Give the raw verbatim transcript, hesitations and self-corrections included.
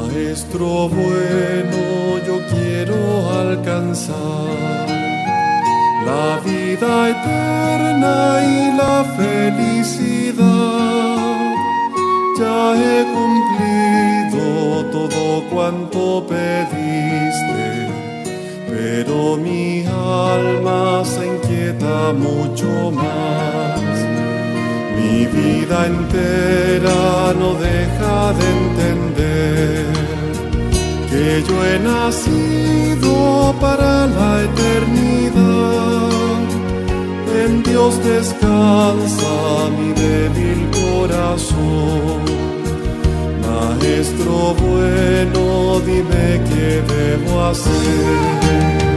Maestro bueno, yo quiero alcanzar la vida eterna y la felicidad. Ya he cumplido todo cuanto pediste, pero mi alma se inquieta mucho más. Mi vida entera no deja de entender que yo he nacido para la eternidad. En Dios descansa mi débil corazón. Maestro bueno, dime qué debo hacer.